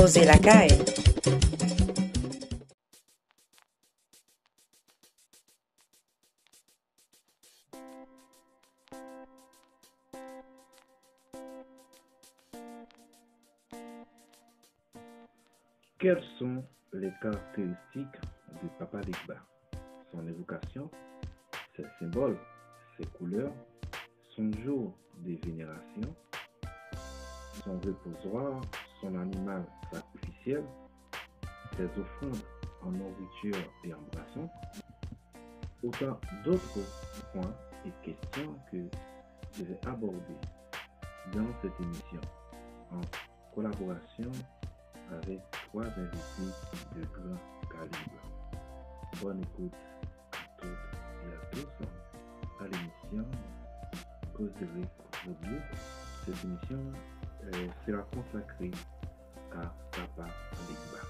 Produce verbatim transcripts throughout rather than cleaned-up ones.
José Lacaille. Quelles sont les caractéristiques du Papa Legba? Son évocation, ses symboles, ses couleurs, son jour de vénération, son reposoir, son animal sacrificiel, ses offrandes en nourriture et en boisson, autant d'autres points et questions que je vais aborder dans cette émission en collaboration avec trois invités de grand calibre. Bonne écoute à toutes et à tous à l'émission Causerie Audio. Cette émission euh, sera consacrée à Papa Legba.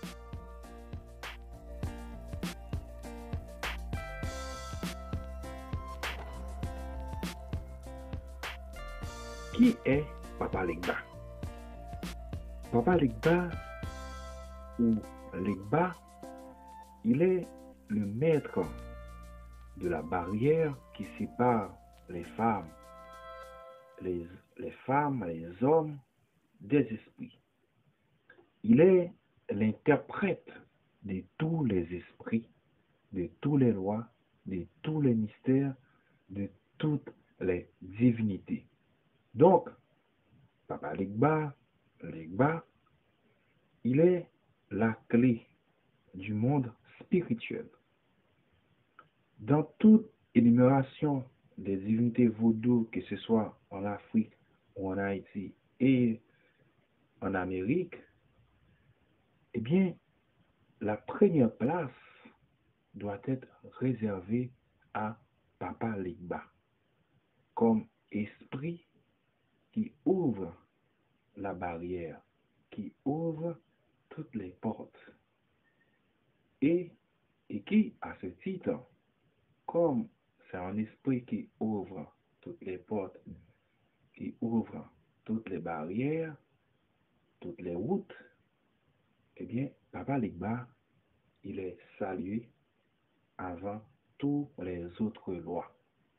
Qui est Papa Legba? Papa Legba ou Legba, il est le maître de la barrière qui sépare les femmes, les, les femmes, les hommes des esprits. Il est l'interprète de tous les esprits, de toutes les lois, de tous les mystères, de toutes les divinités. Donc, Papa Legba, Legba, il est la clé du monde spirituel. Dans toute énumération des divinités vaudou, que ce soit en Afrique ou en Haïti et en Amérique, eh bien, la première place doit être réservée à Papa Legba, comme esprit qui ouvre la barrière, qui ouvre toutes les portes, et, et qui, à ce titre, comme c'est un esprit qui ouvre toutes les portes, qui ouvre toutes les barrières, toutes les routes, eh bien, Papa Legba, il est salué avant toutes les autres lois.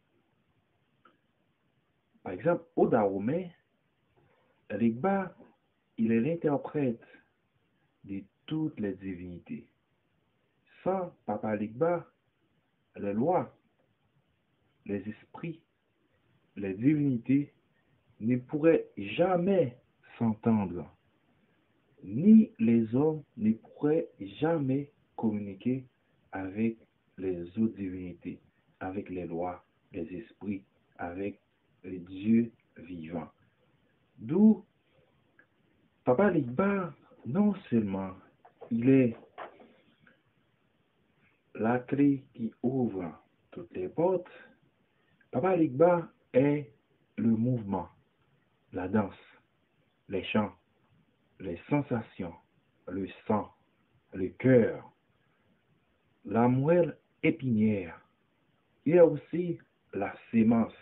Par exemple, au Dahomey, Legba, il est l'interprète de toutes les divinités. Sans Papa Legba, les lois, les esprits, les divinités ne pourraient jamais s'entendre, ni les hommes ne pourraient jamais communiquer avec les autres divinités, avec les lois, les esprits, avec les dieux vivants. D'où Papa Legba, non seulement il est la clé qui ouvre toutes les portes, Papa Legba est le mouvement, la danse, les chants, les sensations, le sang, le cœur, la moelle épinière. Il y a aussi la sémence.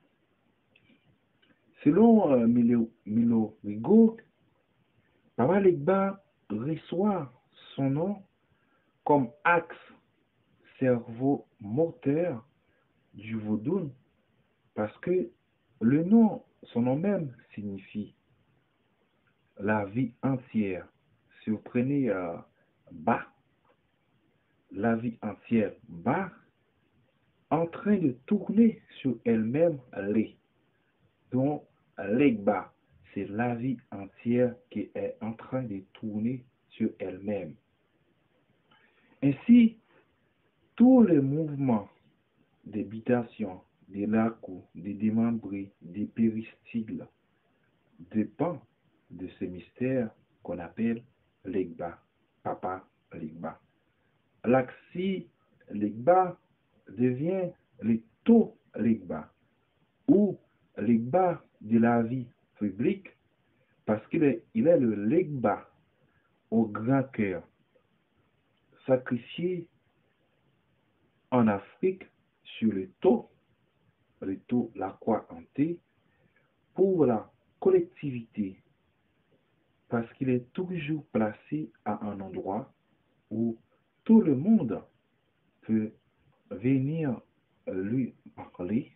Selon euh, Milo, Milo Rigaud, Papa Legba reçoit son nom comme axe cerveau-moteur du vaudou parce que le nom, son nom même signifie la vie entière. Si vous prenez euh, Ba, la vie entière, Ba, en train de tourner sur elle-même, les. Donc, Legba, c'est la vie entière qui est en train de tourner sur elle-même. Ainsi, tous les mouvements d'habitation, des lacous, des démembrés, des péristyles dépendent de ce mystère qu'on appelle Legba, Papa Legba. L'axi Legba devient le taux Legba, ou Legba de la vie publique, parce qu'il est, il est le Legba au grand cœur, sacrifié en Afrique sur le taux, le taux, la croix en T, pour la collectivité, parce qu'il est toujours placé à un endroit où tout le monde peut venir lui parler.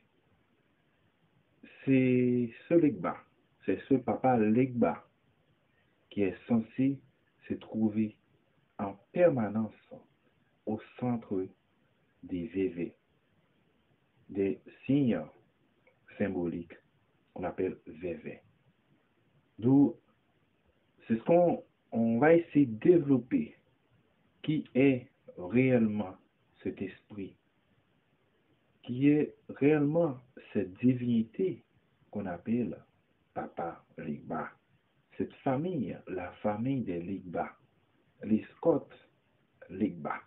C'est ce Legba, c'est ce papa Legba qui est censé se trouver en permanence au centre des V V, des signes symboliques qu'on appelle V V. D'où c'est ce qu'on on va essayer de développer. Qui est réellement cet esprit? Qui est réellement cette divinité qu'on appelle Papa Legba? Cette famille, la famille des Legba, les Scott Legba.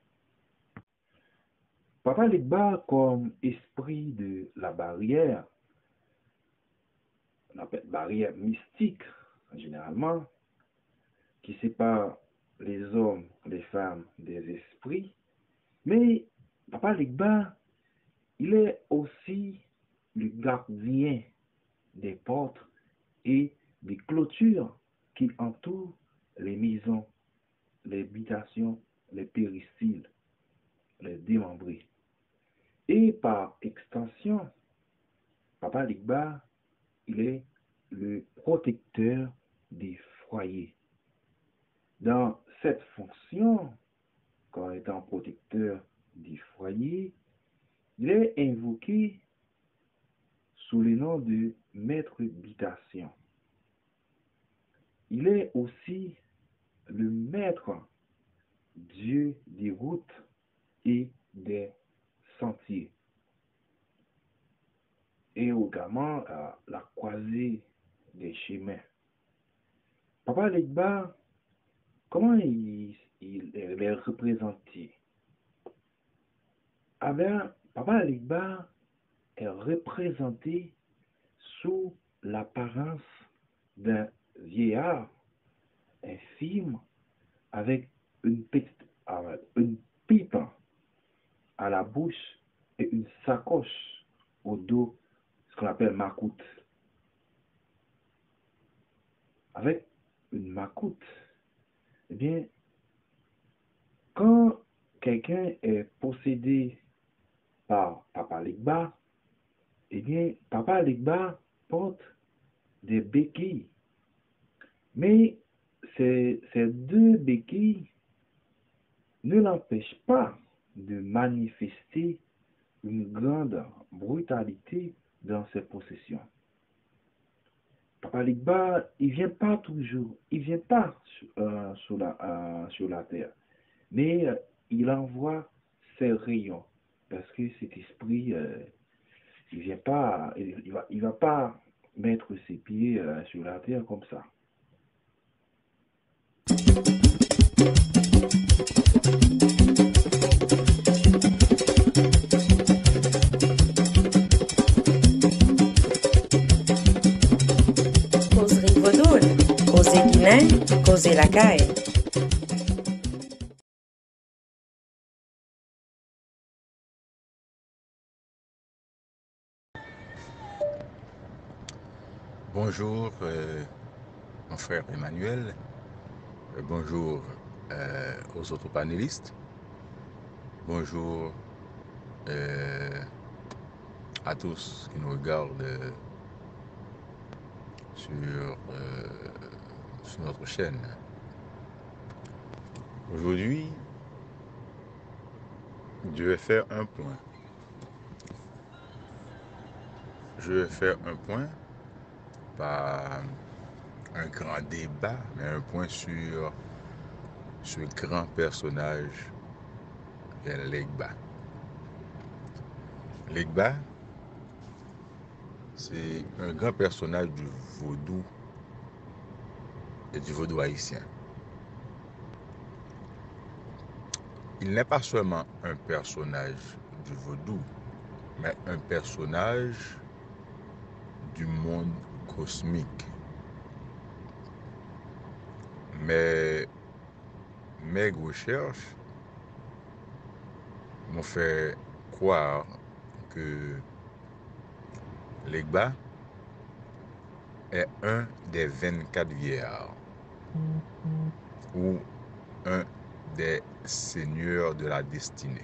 Papa Legba comme esprit de la barrière, on appelle barrière mystique généralement, qui sépare les hommes, les femmes des esprits. Mais Papa Legba, il est aussi le gardien des portes et des clôtures qui entourent les maisons, les habitations, les péristyles, les démembrés. Et par extension, Papa Legba, il est le protecteur des foyers. Dans cette fonction, comme étant protecteur des foyers, il est invoqué sous le nom de maître d'habitation. Il est aussi le maître Dieu des routes et des sentiers. Et également euh, la croisée des chemins. Papa Legba, comment il, il est représenté? Ah bien, Papa Legba est représenté sous l'apparence d'un vieillard infime avec une petite une pipe à la bouche et une sacoche au dos, ce qu'on appelle macoute. Avec une macoute, eh bien, quand quelqu'un est possédé par Papa Legba, eh bien, Papa Legba porte des béquilles. Mais ces, ces deux béquilles ne l'empêchent pas de manifester une grande brutalité dans ses possessions. Papa Legba, il vient pas toujours, il vient pas euh, sur, la, euh, sur la terre, mais euh, il envoie ses rayons, parce que cet esprit, euh, il vient pas, il, il, va, il va pas mettre ses pieds euh, sur la terre comme ça. Causerie Vaudou, causer Guinée, causer la caille. Bonjour, euh, mon frère Emmanuel. Euh, bonjour euh, aux autres panélistes. Bonjour euh, à tous qui nous regardent euh, sur, euh, sur notre chaîne. Aujourd'hui, je vais faire un point. Je vais faire un point, pas un grand débat, mais un point sur ce grand personnage qu'est Legba. Legba, c'est un grand personnage du vaudou et du vaudou haïtien. Il n'est pas seulement un personnage du vaudou, mais un personnage du monde cosmique. Mais mes recherches m'ont fait croire que Legba est un des vingt-quatre vieillards. ou un des seigneurs de la destinée.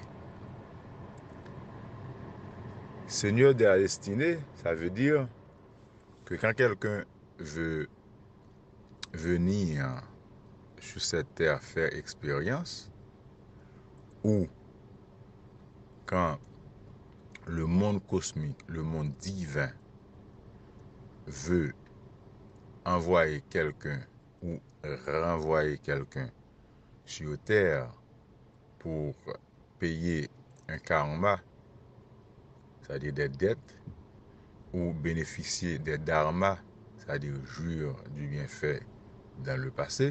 Seigneur de la destinée, ça veut dire que quand quelqu'un veut venir sur cette terre faire expérience, ou quand le monde cosmique, le monde divin veut envoyer quelqu'un ou renvoyer quelqu'un sur terre pour payer un karma, c'est-à-dire des dettes, ou bénéficier des dharmas, c'est-à-dire jouir du bienfait dans le passé,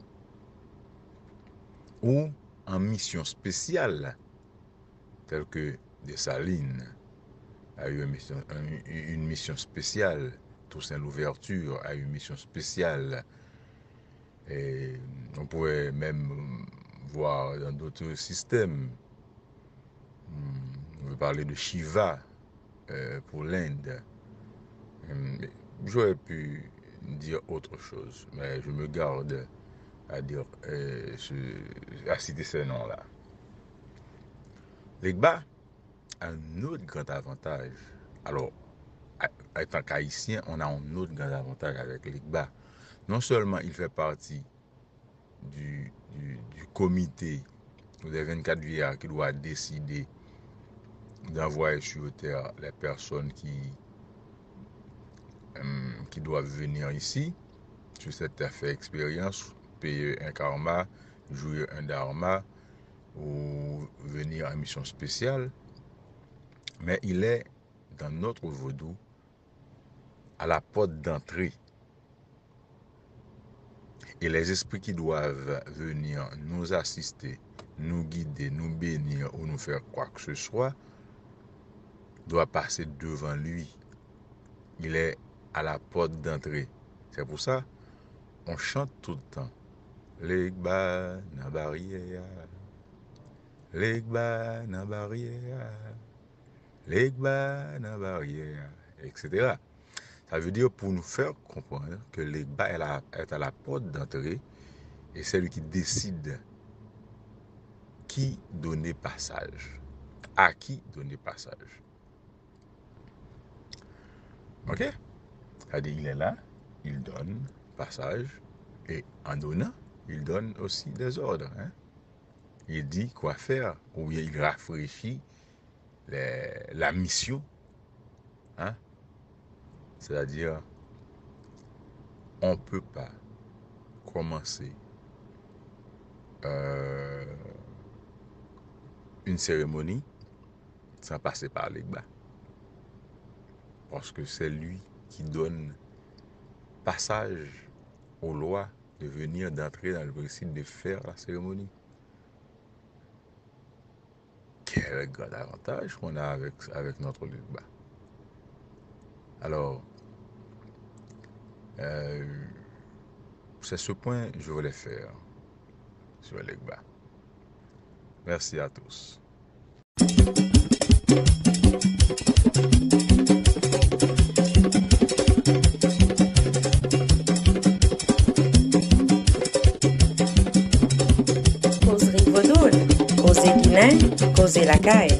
ou en mission spéciale, telle que Dessalines a eu une mission, une mission spéciale, Toussaint Louverture a eu une mission spéciale, et on pourrait même voir dans d'autres systèmes. On veut parler de Shiva euh, pour l'Inde. J'aurais pu dire autre chose, mais je me garde à dire euh, à citer ces noms-là. Legba a un autre grand avantage. Alors, en tant qu'haïtien, on a un autre grand avantage avec Legba. Non seulement il fait partie du, du, du comité des vingt-quatre vieillards qui doit décider d'envoyer sur terre les personnes qui, euh, qui doivent venir ici, sur cette terre, faire expérience, payer un karma, jouer un dharma ou venir en mission spéciale, mais il est dans notre vaudou à la porte d'entrée. Et les esprits qui doivent venir nous assister, nous guider, nous bénir ou nous faire quoi que ce soit, doivent passer devant lui. Il est à la porte d'entrée. C'est pour ça on chante tout le temps. Legba na barrière, Legba na barrière, Legba na barrière, et cetera. Ça veut dire pour nous faire comprendre que Legba est à la porte d'entrée et c'est lui qui décide qui donner passage, à qui donner passage. Ok? C'est-à-dire il est là, il donne passage et en donnant, il donne aussi des ordres. Hein? Il dit quoi faire ou bien il rafraîchit les, la mission. Hein? C'est-à-dire, on ne peut pas commencer euh, une cérémonie sans passer par Legba. Parce que c'est lui qui donne passage aux lois de venir, d'entrer dans le principe de faire la cérémonie. Quel grand avantage qu'on a avec, avec notre Legba. Alors, euh, c'est ce point que je voulais faire sur Legba. Merci à tous. Causerie Vaudou, Causer Guinée, Causer la caille.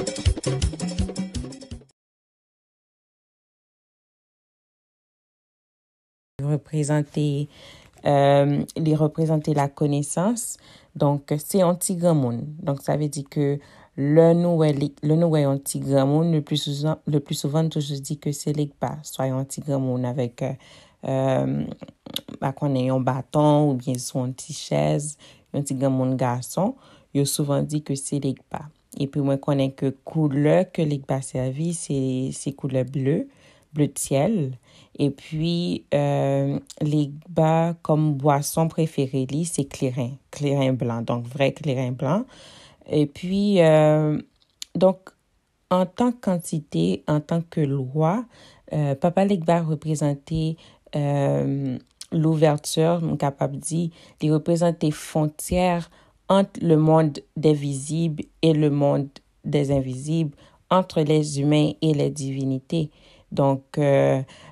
Représenter, euh, les représenter la connaissance. Donc, c'est un petit grand monde. Donc, ça veut dire que le nous le nous un petit grand monde, le plus souvent, le plus souvent, toujours dit que c'est Legba. Soit un petit grand monde avec, euh, bah, qu'on ait un bâton ou bien sur une petite chaise, un petit grand monde garçon, il a souvent dit que c'est Legba. Et puis, moi, connais que couleur que Legba servi, c'est, c'est couleur bleu, bleu de ciel. Et puis, euh, Legba, comme boisson préférée, c'est clairin, clairin blanc, donc vrai clairin blanc. Et puis, euh, donc, en tant que quantité, en tant que loi, euh, Papa Legba représentait euh, l'ouverture, on est capable de dire, il représentait frontières entre le monde des visibles et le monde des invisibles, entre les humains et les divinités. Donc, euh,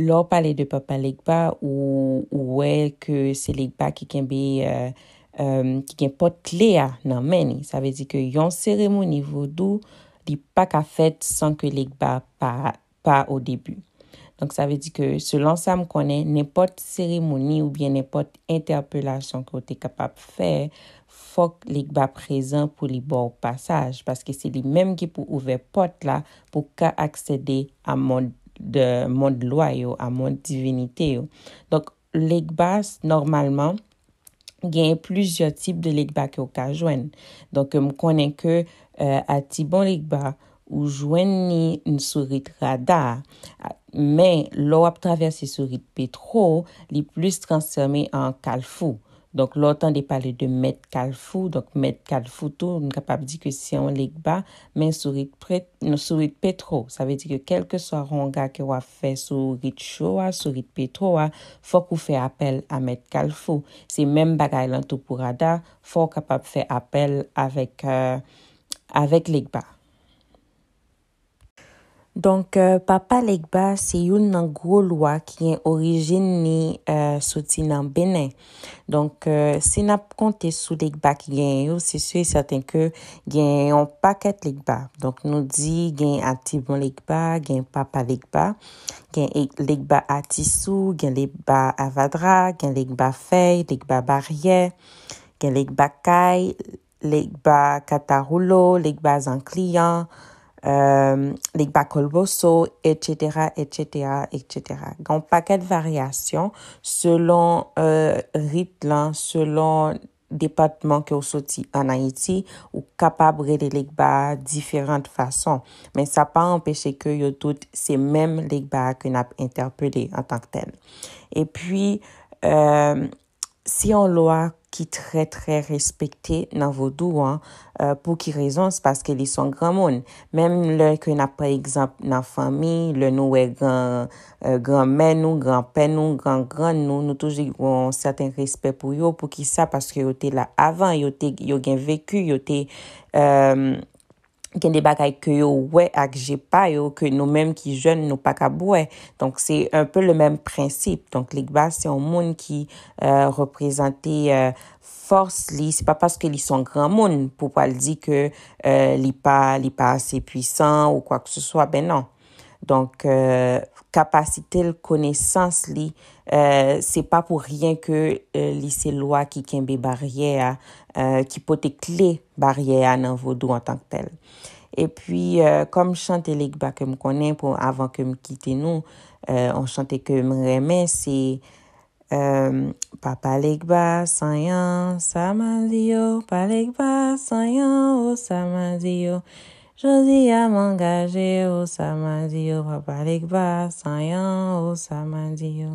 Là, parler de Papa Legba ou ouais que c'est Legba qui kembe euh, euh, qui gen porte clé à nan men ni. Ça veut dire que yon cérémonie vaudou li pas ka fait sans que Legba pas pas au début. Donc ça veut dire que selon ça me connaît n'importe cérémonie ou bien n'importe interpellation que tu es capable de faire, faut que Legba présent pour li bon passage parce que c'est lui même qui pour ouvrir porte là pour qu'à accéder à monde de monde loi yo, à monde divinité yo. Donc Legba normalement il y a plusieurs types de legba que vous pouvez joindre. Donc, je connais que euh, à Tibon legba, ou joignez une souris radar. Mais, l'eau à traverser souris pétro, les plus transformé en calfou. Donc, l'autant de parler de mettre calfou, donc mettre calfou tout, on est capable de dire que si on legba, mais souris de souris pétro. Ça veut dire que quel que soit ronga que vous fait souris chaud, souris pétro, faut qu'on fait appel à mettre calfou. C'est même bagay lan tout pour radar, faut capable faire appel avec euh, avec legba. Donc, euh, Papa Legba, c'est une nan gros loi qui est origine ni euh, sorti nan Benin. Donc, euh, si n'a compté sous Legba qui gagne, c'est sûr et certain que gagne un paquet Legba. Donc, nous dit gagne Atibon Legba, gagne Papa Legba, gagne Legba Atissou, gagne Legba Avadra, gagne Legba Feuille, Legba Barrière, gagne Legba Kai, Legba Kataroulo, Legba Zanclian, Euh, les bacolboso, et cetera, et cetera, et cetera. Un paquet de variations selon euh, rite là, selon département que vous sorti en Haïti ou capable de legba différentes façons. Mais ça pas empêché que yo toutes ces mêmes legba que n'a interpellé en tant que tel. Et puis euh, si on loi qui très très respecté dans vaudou hein, euh, pour qui raison c'est parce qu'ils sont grand monde même le que n'a par exemple dans famille le nous est grand euh, grand-mère nous grand-père nous grand-grand nous nous toujours un certain respect pour eux pour qui ça parce que yo était là avant yo était yo gen vécu yo était euh, gen des bagailles que yo ouais ak j'ai pas yo que nous mêmes qui jeunes nous pas kaboué donc c'est un peu le même principe donc Legba c'est un monde qui euh, représentait euh, force li c'est pas parce que ils sont grand monde pour pas le dire que euh, li pas li pas assez puissant ou quoi que ce soit ben non donc euh, capacité de connaissance li euh, c'est pas pour rien que euh, li c'est loi qui kembe barrière euh, qui peut clé barrière dans vaudou en tant que tel. Et puis euh, comme chanter Legba que me connais pour avant que me quitter nous euh, on chantait que me remet c'est euh, Papa Legba sayan samadio Papa Legba sayan o samadio Jodi a m'engager au samadio Papa Legba sayan au samadio.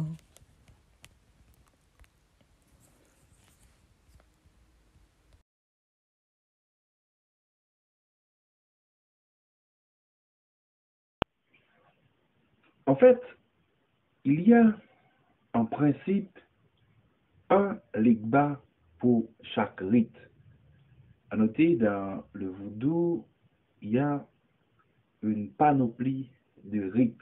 En fait, il y a en principe un legba pour chaque rite. À noter, dans le vaudou, il y a une panoplie de rites.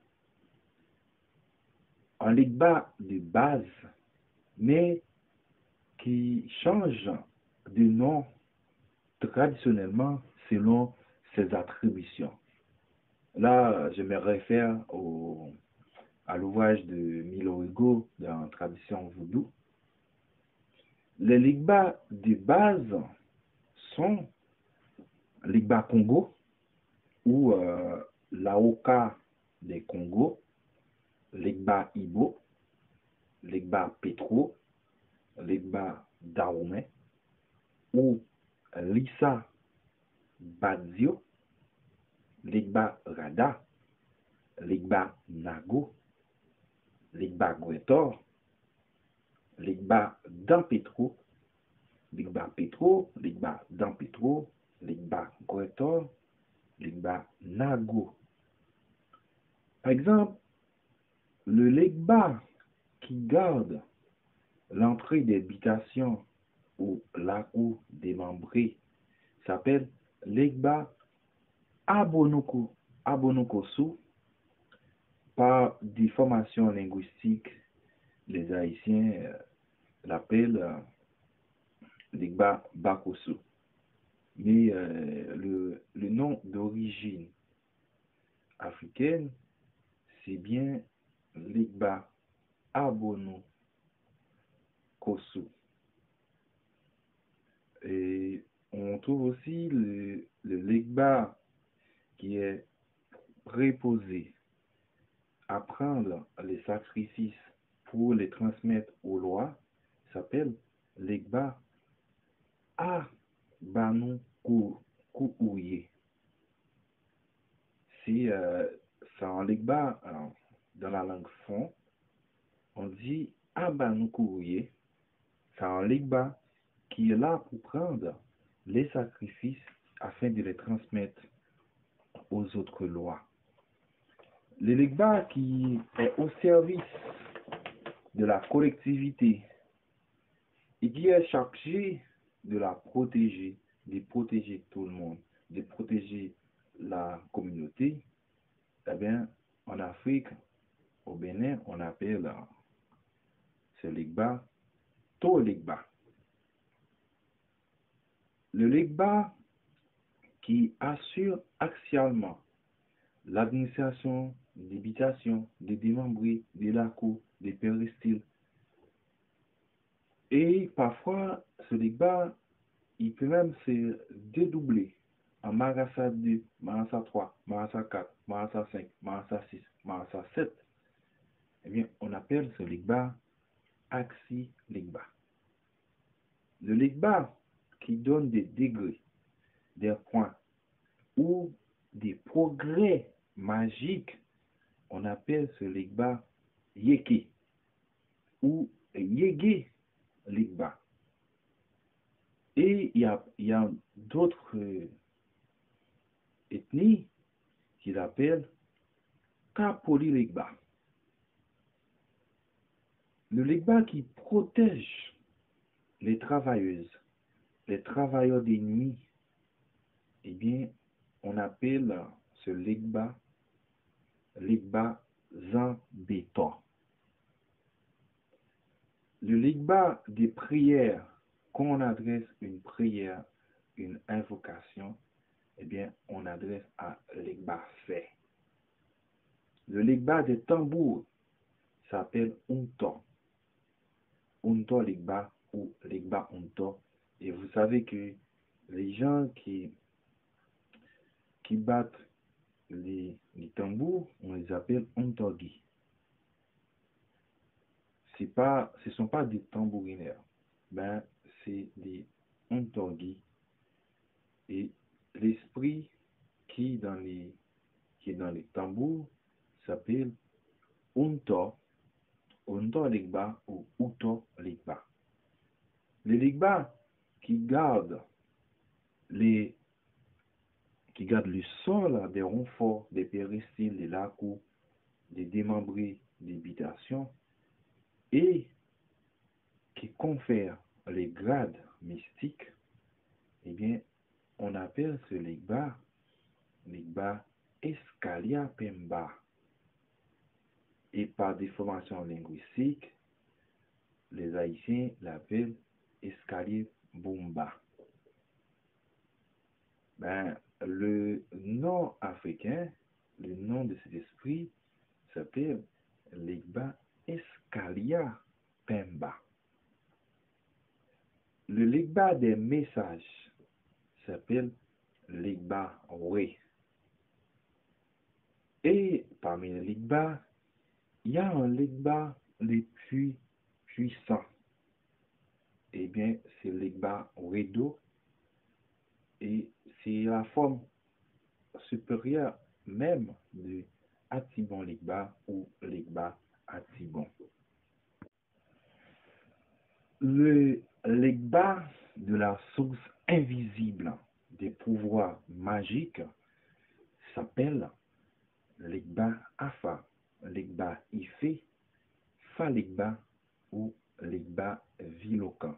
Un legba de base, mais qui change de nom traditionnellement selon ses attributions. Là, je me réfère au, à l'ouvrage de Milo Hugo dans Tradition Voodoo. Les ligba de base sont ligba Congo ou euh, Laoka des Congo, ligba Ibo, ligba Petro, ligba Dahomey ou Lissa Badzio, ligba Rada, ligba Nago, ligba Gwetor, ligba Dan Petro, ligba Petro, ligba Dan Petro, ligba Gwetor, ligba Nago. Par exemple, le ligba qui garde l'entrée d'habitation ou la cour démembrée s'appelle ligba Abonoko, Abonokosu, par déformation linguistique, les Haïtiens euh, l'appellent euh, Legba Bakosso. Mais euh, le, le nom d'origine africaine, c'est bien Legba Abono Kosso. Et on trouve aussi le, le Legba qui est préposé à prendre les sacrifices pour les transmettre aux lois, s'appelle Legba Abanou Kouyé. Si euh, c'est en Legba, euh, dans la langue fon, on dit Abanou Kouyé. C'est un Legba qui est là pour prendre les sacrifices afin de les transmettre aux autres lois. Le Legba qui est au service de la collectivité et qui est chargé de la protéger, de protéger tout le monde, de protéger la communauté, eh bien, en Afrique, au Bénin, on appelle ce Legba To Legba. Le Legba qui assure axialement l'administration des habitations, des démembrés, des lacos, des péristyles. Et parfois, ce Legba, il peut même se dédoubler en Marassa deux, Marassa trois, Marassa quatre, Marassa cinq, Marassa six, Marassa sept. Eh bien, on appelle ce Legba Axi Legba. Le Legba qui donne des degrés, des points ou des progrès magiques, on appelle ce Legba Yeke ou Yege Legba. Et il y a, il y a d'autres euh, ethnies qui l'appellent Kapoli Legba. Le Legba qui protège les travailleuses, les travailleurs des nuits, eh bien, on appelle ce Legba Legba Zambéton. Le Legba des prières, quand on adresse une prière, une invocation, eh bien, on adresse à Legba Fait. Le Legba des tambours s'appelle Unto. Unto Legba ou Legba Unto. Et vous savez que les gens qui, qui battent les, les tambours, on les appelle Untogi. Ce ne sont pas des tambourineurs, ben, c'est des Untogi. Et l'esprit qui, dans les, qui est dans les tambours s'appelle Unto, Unto Legba ou Uto Legba. Les Legba qui gardent les qui gardent le sol des ronforts, des péristyles, des lacous, des démembrés, des habitations et qui confèrent les grades mystiques, eh bien, on appelle ce Legba Legba Escalia Pemba. Et par déformation linguistique, les Haïtiens l'appellent Escalier Bumba. Ben, le nom africain, le nom de cet esprit s'appelle Legba Escalia Pemba. Le Legba des messages s'appelle Legba Oué. Et parmi les Legba, il y a un Legba le plus puissant. Eh bien, c'est Legba Ouedo. Et c'est la forme supérieure même de Atibon Legba ou Legba Atibon. Le Legba de la source invisible des pouvoirs magiques s'appelle Legba Afa, Legba Ife, Fa Legba ou Legba Vilokan.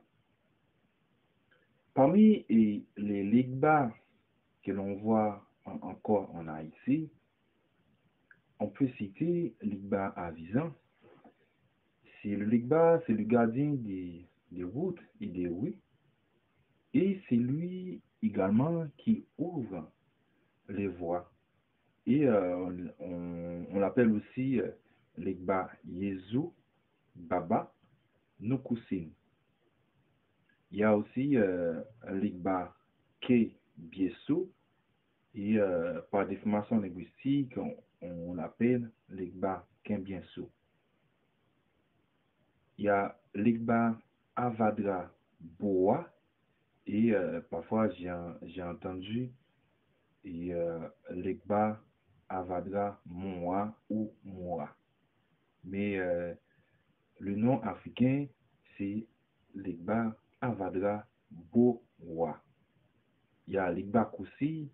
Parmi les Legba que l'on voit en, encore en Haïti, on peut citer Ligba Avisan. C'est le Ligba, c'est le gardien des, des routes et des rues. Et c'est lui également qui ouvre les voies. Et euh, on, on l'appelle aussi euh, Ligba Yezu Baba Nukusin. Il y a aussi euh, Ligba Ke Biesu. Et euh, par déformation linguistique, on, on l'appelle Ligba Kembiensu. Il y a Ligba Avadra Boa. Et euh, parfois, j'ai entendu et, euh, Ligba Avadra Moa ou Moa. Mais euh, le nom africain, c'est Ligba Avadra Boa. Il y a Ligba Koussi,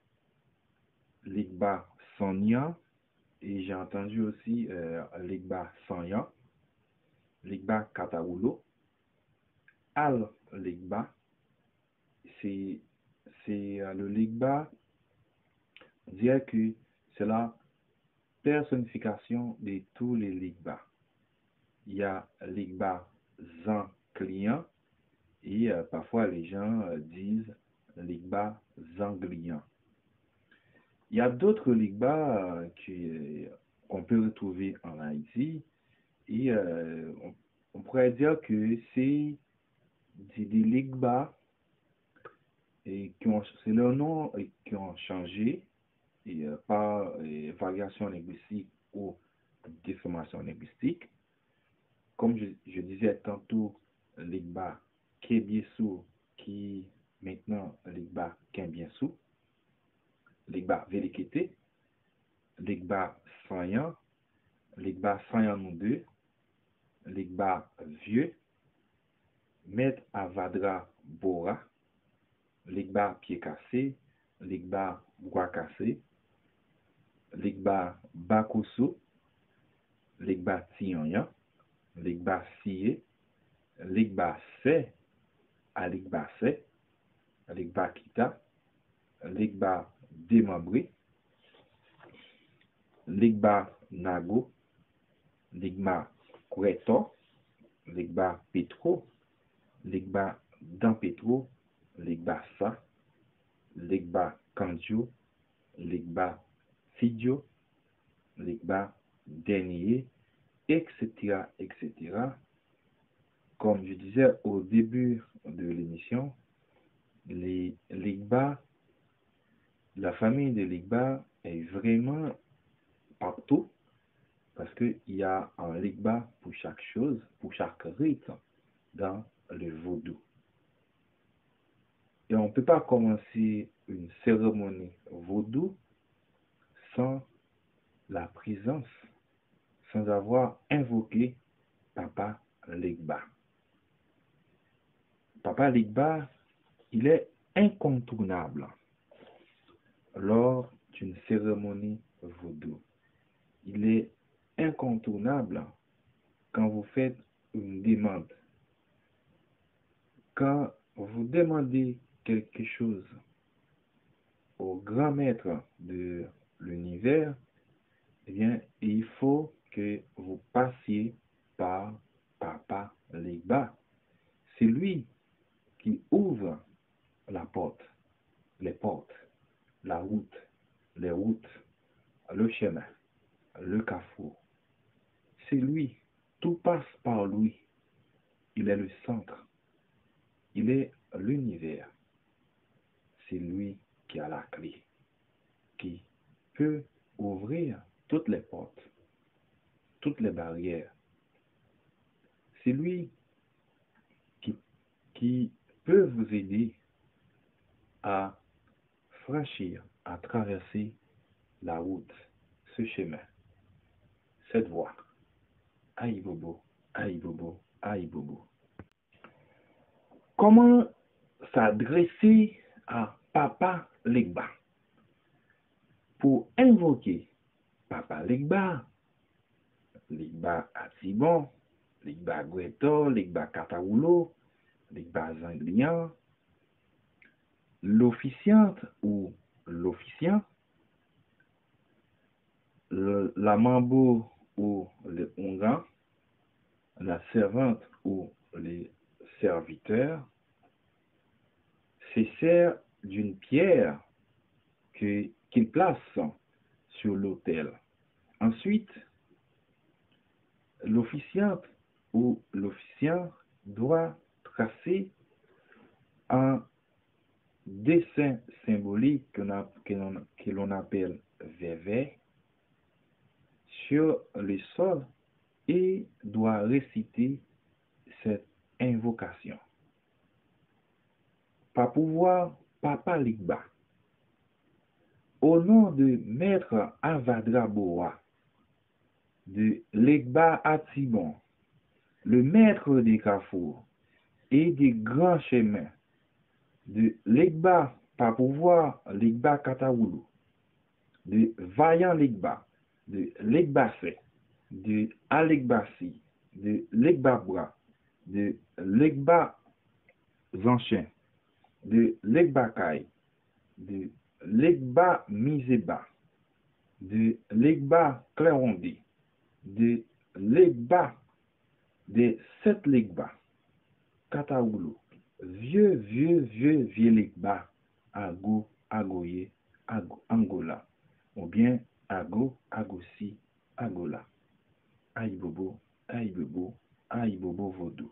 Ligba Sanya, et j'ai entendu aussi euh, Ligba Sanya, Ligba Kataoulo, Al Ligba. C'est euh, le Ligba, on dirait que c'est la personnification de tous les Ligba. Il y a Ligba Zan client et euh, parfois les gens euh, disent Ligba Zanglian. Il y a d'autres Ligba euh, qu'on peut retrouver en Haïti et euh, on, on pourrait dire que c'est des Ligba et qui ont, c'est leur nom et qui ont changé et, euh, par et, variation linguistique ou déformation linguistique. Comme je, je disais tantôt, Ligba Kebiesu qui maintenant Ligba Kembiensu, Ligba Velikete, Ligba Sanyan, Ligba Sanyan nous deux, Ligba Vieux, Met Avadra Bora, Ligba Pied Cassé, Ligba Bois Cassé, Ligba Bakousou, Ligba Tiyanyan, Ligba Siye, Ligba Se, Aligba Se, Ligba Kita, Ligba Démembré, Ligba Nago, Ligba Koueto, Ligba Petro, Ligba Dan Petro, Ligba Sa, Ligba Kanjo, Ligba Fidjo, Ligba Dernier, et cetera, et cetera. Comme je disais au début de l'émission, les Ligba, la famille des Ligba est vraiment partout parce qu'il y a un Ligba pour chaque chose, pour chaque rite dans le vaudou. Et on ne peut pas commencer une cérémonie vaudou sans la présence, sans avoir invoqué Papa Ligba. Papa Ligba, il est incontournable lors d'une cérémonie vaudou. Il est incontournable quand vous faites une demande. Quand vous demandez quelque chose au grand maître de l'univers, eh bien, il faut que vous passiez par Papa Ligba. C'est lui qui ouvre la porte, les portes, la route, les routes, le chemin, le carrefour. C'est lui, tout passe par lui. Il est le centre, il est l'univers. C'est lui qui a la clé, qui peut ouvrir toutes les portes, toutes les barrières. C'est lui qui, qui peut vous aider à franchir, à traverser la route, ce chemin, cette voie. Aïe bobo, aïe bobo, aïe bobo. Comment s'adresser à Papa Ligba? Pour invoquer Papa Ligba, Ligba Atibon, Ligba Gweto, Ligba Kataoulo, Ligba Zanglian, l'officiante ou l'officiant, le- la mambo ou le ongan, la servante ou les serviteurs, se sert d'une pierre que- qu'il place sur l'autel. Ensuite, l'officiante ou l'officiant doit tracer un dessin symbolique que l'on que l'on- que l'on appelle vévé sur le sol et doit réciter cette invocation. Par pouvoir Papa Ligba, au nom de Maître Avadra Boa, de Legba Atibon, le maître des carrefours et des grands chemins, de Legba par pouvoir Legba Kataoulou, de Vaillant Legba, de Legbase, de Alegbasi, de Legbabra, de Legba Zanchin, de Legbakai, de Legba Miseba, de Legba Clairondi, de Legba, de sept Legba, Kataoulou, vieux, vieux, vieux, vieux Legba, Ago, Agoye, Ago, Angola, ou bien Ago, Agosi, Agola, Aïbobo, Aïbobo, Aïbobo Vodou.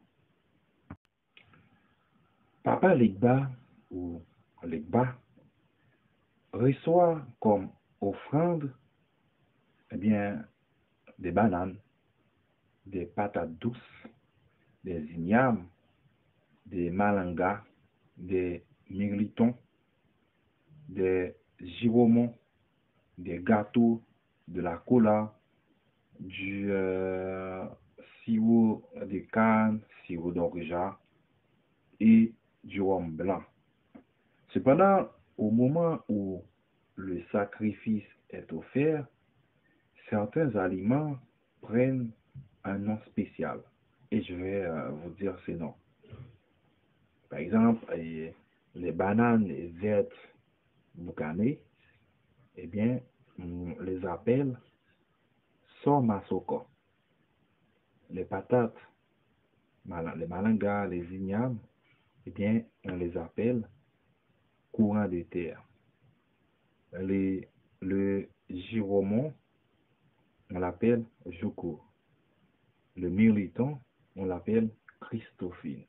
Papa Legba ou Legba reçoit comme offrande eh bien, des bananes, des patates douces, des ignames, des malangas, des mirlitons, des giromons, des gâteaux, de la cola, du euh, sirop de canne, sirop d'orgeat et du rhum blanc. Cependant, au moment où le sacrifice est offert, certains aliments prennent un nom spécial. Et je vais euh, vous dire ces noms. Par exemple, eh, les bananes vertes boucanées, eh bien, on les appelle sormasoko. Les patates, les malangas, les ignames, eh bien, on les appelle courant de terre. Les, le giromon, on l'appelle joko. Le mirliton, on l'appelle Christophine.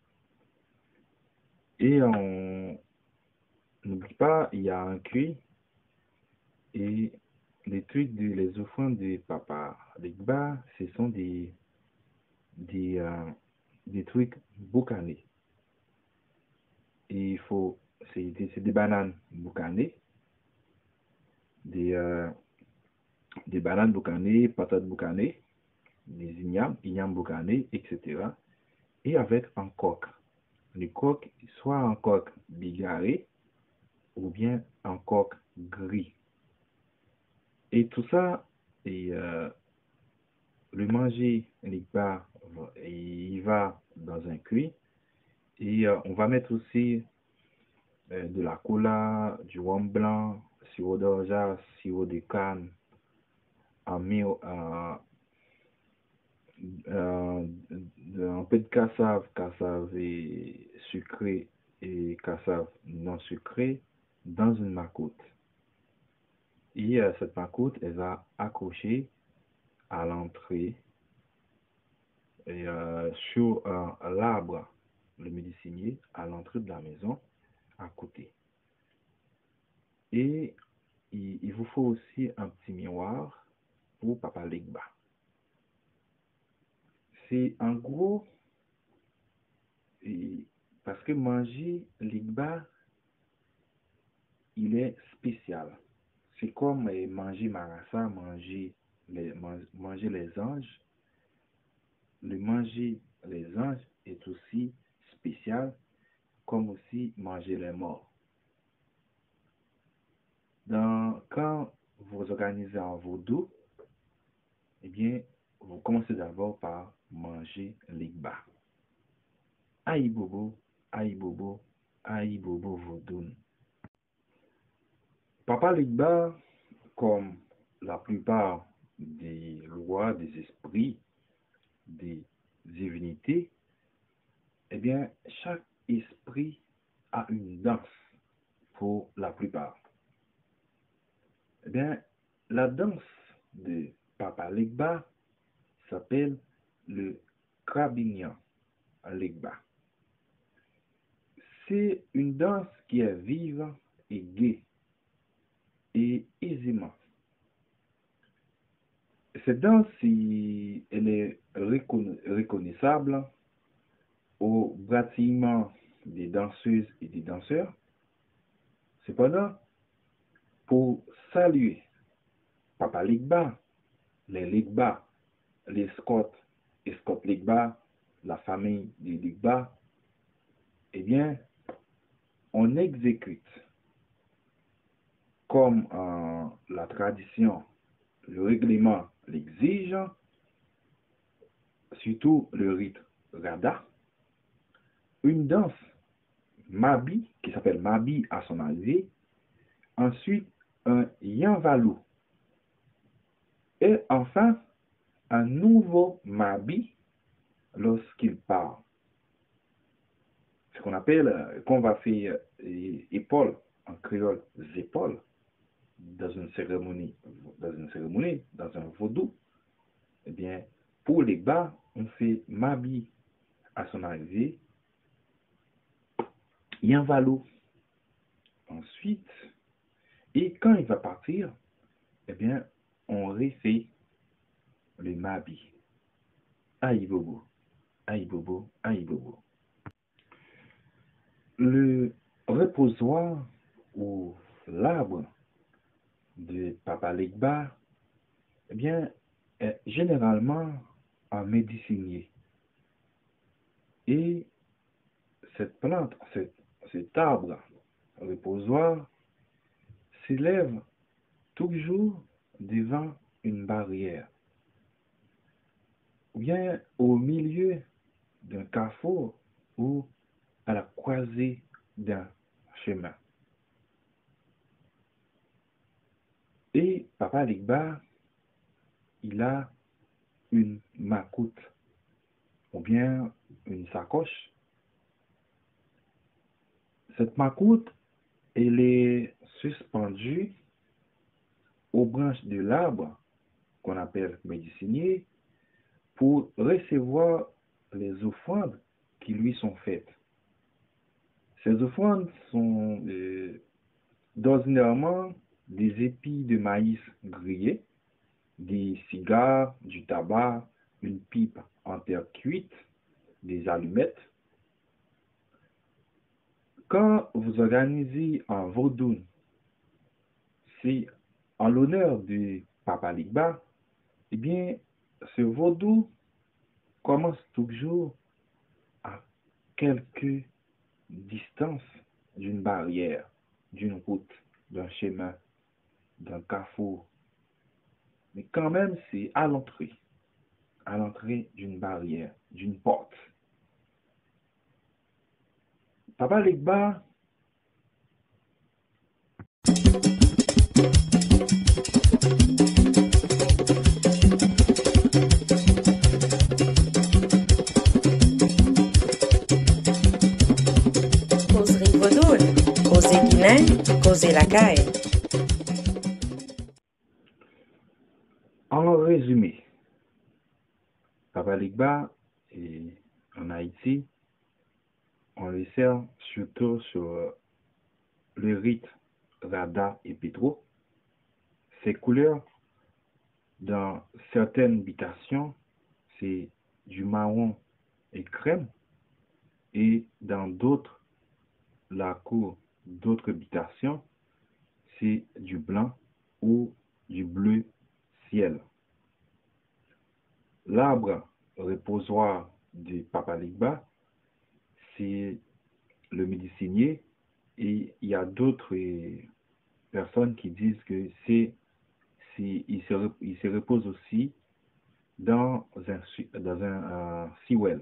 Et on n'oublie pas, il y a un cuit et les trucs, de, les offrandes de Papa Legba, ce sont des, des, euh, des trucs boucanés. Et il faut, c'est des, des bananes boucanées, des, euh, des bananes boucanées, patates boucanées, des ignames, ignames boucanés, et cetera. Et avec un coq. Le coq, soit un coq bigarré, ou bien un coq gris. Et tout ça, et, euh, le manger, Legba, il va dans un cuit. Et euh, on va mettre aussi euh, de la cola, du rhum blanc, sirop d'orgeat, sirop de canne, un, euh, euh, un peu de cassave, cassave et sucré et cassave non sucré dans une macoute. Et euh, cette macoute, elle va accrocher à l'entrée et euh, sur euh, l'arbre, le médecinier, à l'entrée de la maison, à côté. Et il, il vous faut aussi un petit miroir pour Papa Legba. C'est en gros, et, parce que manger Legba, il est spécial. C'est comme eh, manger Marassa, manger les, man, manger les anges. Le manger les anges est aussi spécial, comme aussi manger les morts. Dans, quand vous organisez un vaudou, eh bien, vous commencez d'abord par manger Legba. Aïe bobo, aïe bobo, aïe bobo vaudoun. Papa Legba, comme la plupart des lois, des esprits, des divinités, eh bien, chaque esprit a une danse pour la plupart. Eh bien, la danse de Papa Legba s'appelle le Krabinyan Legba. C'est une danse qui est vive et gaie et aisément. Cette danse, elle est reconnaissable au bâtiment des danseuses et des danseurs. Cependant, pour saluer Papa Legba, les Legba, les Scott et Scott Legba, la famille des Legba, eh bien, on exécute comme euh, la tradition, le règlement l'exige, surtout le rite Rada, une danse Mabi, qui s'appelle Mabi à son arrivée, ensuite un Yanvalu, et enfin un nouveau Mabi lorsqu'il part. Ce qu'on appelle, qu'on va faire euh, épaule, en créole, épaules, dans une cérémonie, dans une cérémonie, dans un vaudou. Eh bien, pour les bas, on fait Mabi à son arrivée, Yanvalu ensuite, et quand il va partir, eh bien, on refait le Mabi. Aïbobo, aïbobo, aïbobo. Le reposoir ou l'arbre de Papa Legba, eh bien, est généralement en médecinier. Et cette plante, cet, cet arbre reposoir s'élève toujours devant une barrière, ou bien au milieu d'un carrefour ou à la croisée d'un chemin. Et Papa Legba, il a une macoute, ou bien une sacoche. Cette macoute, elle est suspendue aux branches de l'arbre qu'on appelle médecinier pour recevoir les offrandes qui lui sont faites. Ces offrandes sont euh, d'ordinairement des épis de maïs grillés, des cigares, du tabac, une pipe en terre cuite, des allumettes. Quand vous organisez un vaudou, c'est en l'honneur de Papa Legba, eh bien, ce vaudou commence toujours à quelques distances d'une barrière, d'une route, d'un chemin, d'un carrefour. Mais quand même, c'est à l'entrée, à l'entrée d'une barrière, d'une porte. Papa Legba, Causerie Vaudou, causer Guinée, causer la caille. en résumé, Papa Legba, et en Haïti, on le sert surtout sur le rite Rada et Petro. Ces couleurs, dans certaines habitations, c'est du marron et crème, et dans d'autres, la cour d'autres habitations, c'est du blanc ou du bleu ciel. L'arbre reposoir de Papa Legba, c'est le médecinier, et il y a d'autres personnes qui disent que c'est, c'est il, se, il se repose aussi dans un, dans un, un siwel.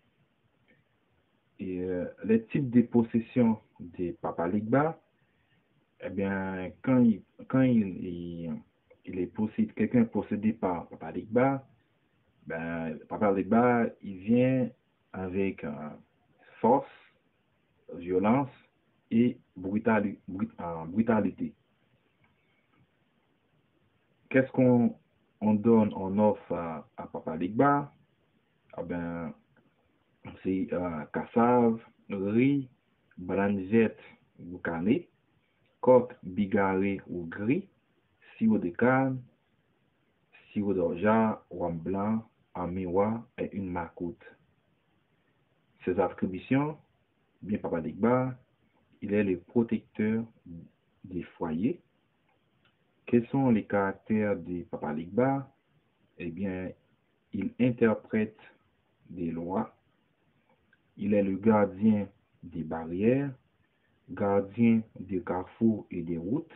Et euh, les types de possessions de Papa Legba, eh bien, quand il, quand il, il, il est possédé, quelqu'un est possédé par Papa Legba, ben, Papa Legba, il vient avec euh, force, violence et brutali- brut- euh, brutalité. Qu'est-ce qu'on on donne en offre à, à Papa Legba? Ah ben, c'est euh, cassave, riz, bananette ou canne, coque bigarré ou gris, sirop de canne, sirop d'orgeat, rhum blanc, un miroir et une marcoute. Ces attributions, bien Papa Legba, il est le protecteur des foyers. Quels sont les caractères de Papa Legba? Eh bien, il interprète des lois. Il est le gardien des barrières, gardien des carrefours et des routes.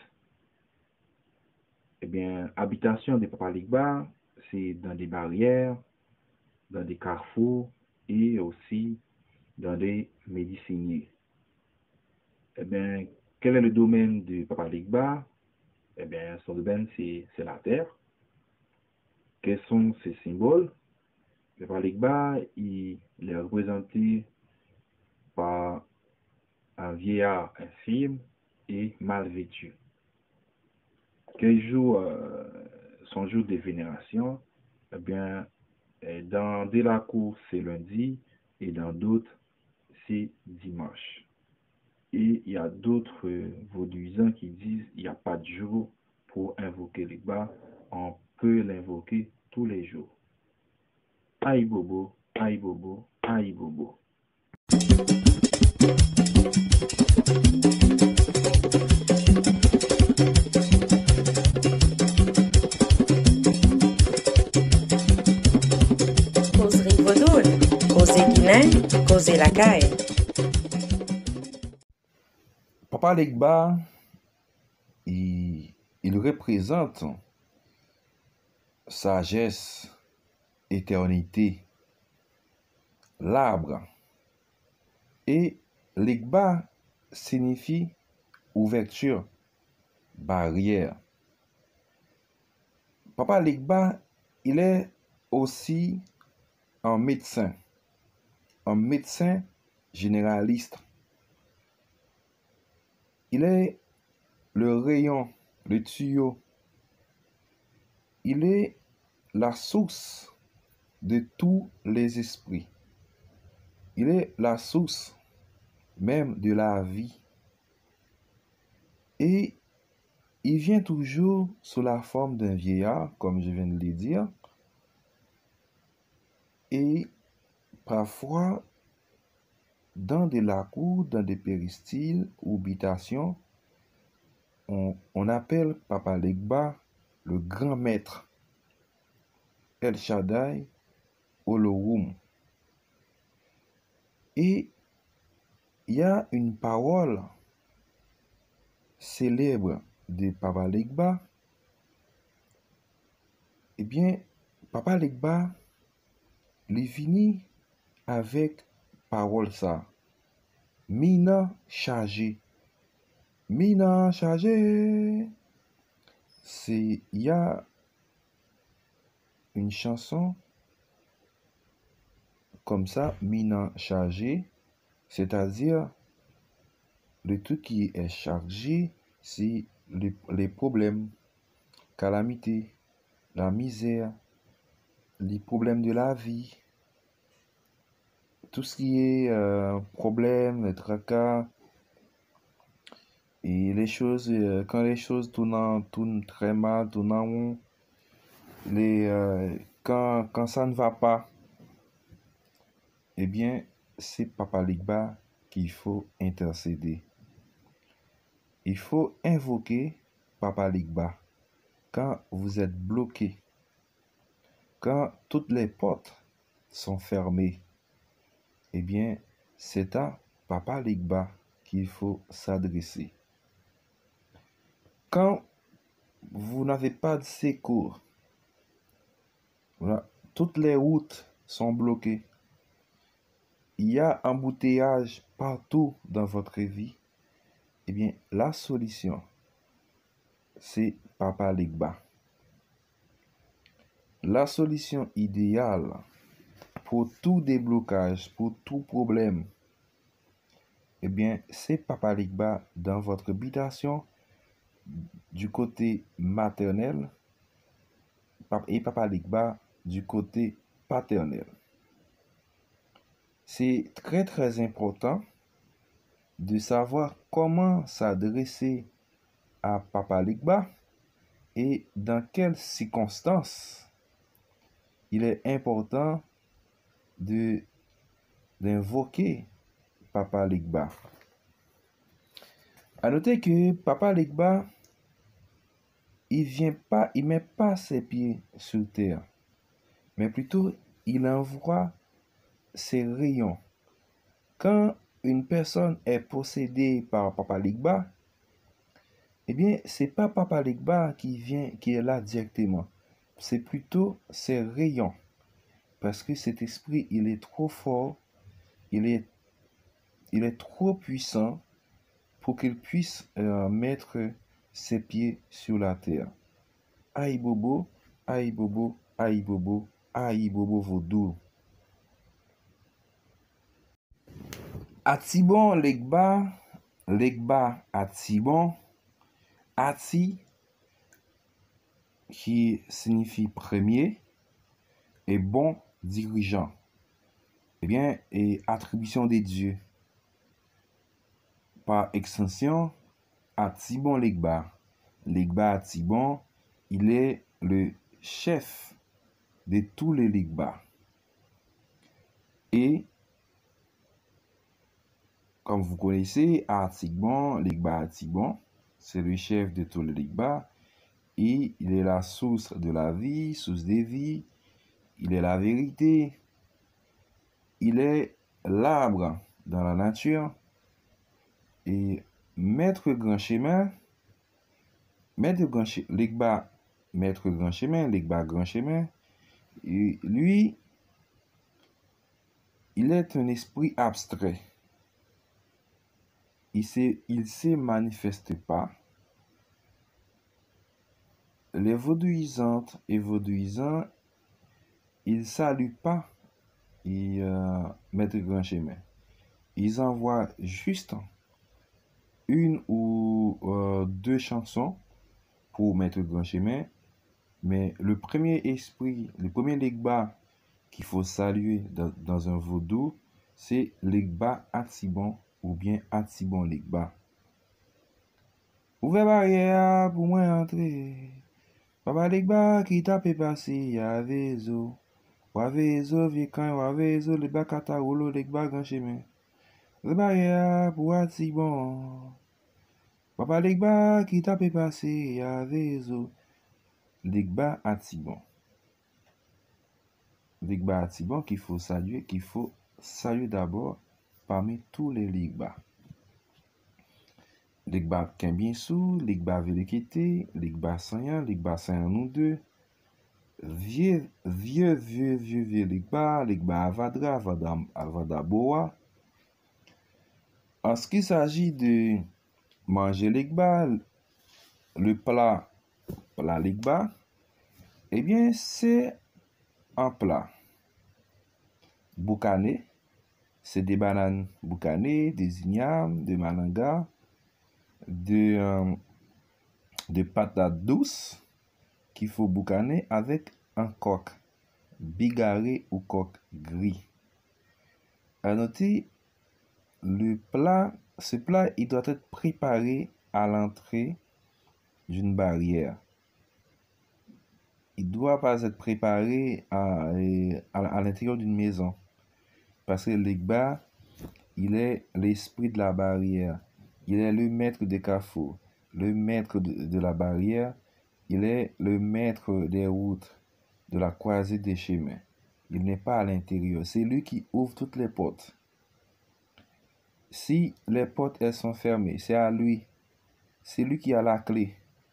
Eh bien, habitation de Papa Legba, c'est dans des barrières, dans des carrefours et aussi dans des médeciniers. Eh bien, quel est le domaine de Papa Legba? Eh bien, son domaine, c'est la terre. Quels sont ses symboles? Papa Legba, il est représenté par un vieillard infirme et mal vêtu. Quel jour, euh, son jour de vénération? Eh bien, dans Delacour, c'est lundi et dans d'autres, c'est dimanche. Et il y a d'autres euh, vaudouisants qui disent qu'il n'y a pas de jour pour invoquer Legba. On peut l'invoquer tous les jours. Aïe bobo, aïe bobo, aïe bobo. Causerie Vaudou, causer Guinée, causer la caille. Papa Legba, il, il représente sagesse, éternité, l'arbre. Et Legba signifie ouverture, barrière. Papa Legba, il est aussi un médecin, un médecin généraliste. Il est le rayon, le tuyau. Il est la source de tous les esprits. Il est la source même de la vie. Et il vient toujours sous la forme d'un vieillard, comme je viens de le dire. Et parfois, dans des lacours, dans des péristyles ou habitations, on, on appelle Papa Legba le grand maître, El Shaddai Olorum. Et il y a une parole célèbre de Papa Legba. Eh bien, Papa Legba, il finit avec parole ça. Mina chargé. Mina chargé. C'est, il y a une chanson comme ça, Mina chargé, c'est-à-dire le truc qui est chargé, c'est les, les problèmes, calamités, la misère, les problèmes de la vie, tout ce qui est euh, problème, les tracas, et les choses, euh, quand les choses tournent, en, tournent très mal, tournent en rond, les, euh, quand, quand ça ne va pas, eh bien, c'est Papa Legba qu'il faut intercéder. Il faut invoquer Papa Legba quand vous êtes bloqué, quand toutes les portes sont fermées. Eh bien, c'est à Papa Legba qu'il faut s'adresser. Quand vous n'avez pas de secours, voilà, toutes les routes sont bloquées, il y a embouteillage partout dans votre vie, eh bien, la solution, c'est Papa Legba. la solution idéale pour tout déblocage, pour tout problème, eh bien, c'est Papa Ligba dans votre habitation du côté maternel et Papa Ligba du côté paternel. C'est très très important de savoir comment s'adresser à Papa Ligba et dans quelles circonstances il est important de d'invoquer Papa Ligba. À noter que Papa Ligba, il vient pas, il met pas ses pieds sur terre, mais plutôt il envoie ses rayons. Quand une personne est possédée par Papa Ligba, eh bien, c'est pas Papa Ligba qui vient, qui est là directement. C'est plutôt ses rayons. Parce que cet esprit, il est trop fort, il est, il est trop puissant pour qu'il puisse euh, mettre ses pieds sur la terre. Aïe bobo, aïe bobo, aïe bobo, aïe bobo vaudou. Atibon Ligba, Ligba Atibon, Ati qui signifie premier et bon dirigeant. Eh bien, et attribution des dieux. Par extension, Atibon Ligba. Ligba Atibon, il est le chef de tous les Ligba. Et, comme vous connaissez, Atibon, Ligba Atibon, c'est le chef de tous les Ligba. Et il est la source de la vie, source des vies. Il est la vérité. Il est l'arbre dans la nature. Et maître grand chemin, maître grand chemin, Ligba, maître grand chemin, Ligba grand chemin, et lui, il est un esprit abstrait. Il ne il se manifeste pas. Les vaudouisantes et vaudouisants, ils ne saluent pas et, euh, maître grand chemin. Ils envoient juste une ou euh, deux chansons pour mettre grand chemin, mais le premier esprit, le premier Ligba qu'il faut saluer dans, dans un vaudou, c'est Ligba Atibon ou bien Atibon Ligba. Ouvrez barrière pour moi entrer. Papa Ligba qui tape passé, y'a vezo. Wa vezo, vieux wa vezo, Ligba kataoulo, Ligba grand chemin. Ouvrez barrière pour Atibon. Papa Ligba qui tape passé, y'a vezo. Ligba Atibon. Ligba Atibon qu'il faut saluer, qu'il faut saluer d'abord parmi tous les Ligba. Ligba Kembiensou, Ligba Velekete, Ligba Sanyan, Ligba Sanyan nous deux. Vieux, vieux, vieux, vieux, vieux Ligba, Ligba Avadra, Avada, Avada Boa. En ce qui s'agit de manger Ligba, le plat, plat Ligba, eh bien, c'est un plat boucané, c'est des bananes boucanées, des ignames, des malanga, de, euh, de patates douces qu'il faut boucaner avec un coq bigarré ou coq gris. À noter, le plat, ce plat, il doit être préparé à l'entrée d'une barrière. Il ne doit pas être préparé à, à, à l'intérieur d'une maison. Parce que Ligba, il est l'esprit de la barrière. Il est le maître des carrefours, le maître de, de la barrière. Il est le maître des routes, de la croisée des chemins. Il n'est pas à l'intérieur. C'est lui qui ouvre toutes les portes. Si les portes elles sont fermées, c'est à lui. C'est lui qui a la clé.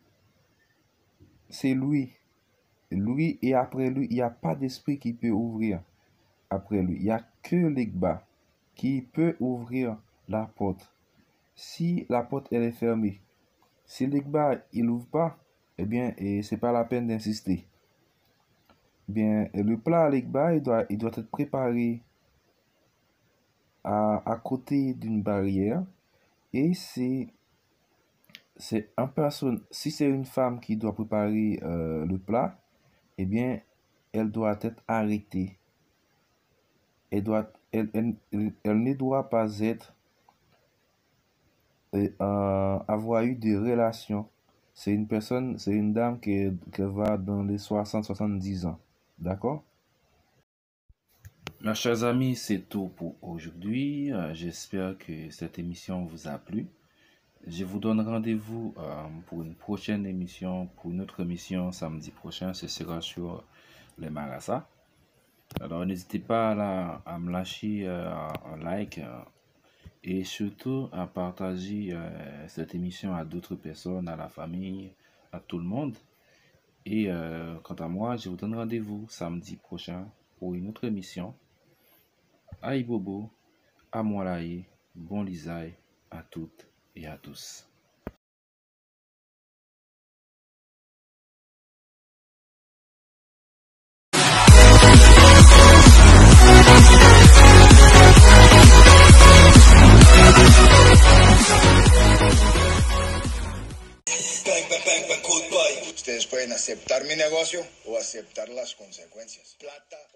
C'est lui. Lui et après lui, il n'y a pas d'esprit qui peut ouvrir après lui. Il n'y a que Ligba qui peut ouvrir la porte. Si la porte elle est fermée, si Ligba il n'ouvre pas, eh bien, et c'est pas la peine d'insister. bien, le plat avec bas, il doit, il doit être préparé à, à côté d'une barrière. Et c'est, c'est un personne, si c'est une femme qui doit préparer euh, le plat, eh bien, elle doit être arrêtée. Elle doit, elle, elle, elle, elle ne doit pas être, euh, euh, avoir eu des relations. C'est une personne, c'est une dame qui, qui va dans les soixante à soixante-dix ans. D'accord? Mes chers amis, c'est tout pour aujourd'hui. Euh, j'espère que cette émission vous a plu. Je vous donne rendez-vous euh, pour une prochaine émission, pour une autre émission samedi prochain. Ce sera sur les Marassa. Alors n'hésitez pas à, la, à me lâcher euh, un like euh, et surtout à partager euh, cette émission à d'autres personnes, à la famille, à tout le monde. Et euh, quant à moi, je vous donne rendez-vous samedi prochain pour une autre émission. Aïe Bobo, à moi laïe, bon lisaï, à toutes et à tous. Bang, bang, bang, bang, goodbye. Ustedes pueden aceptar mi negocio o aceptar las consecuencias. Plata.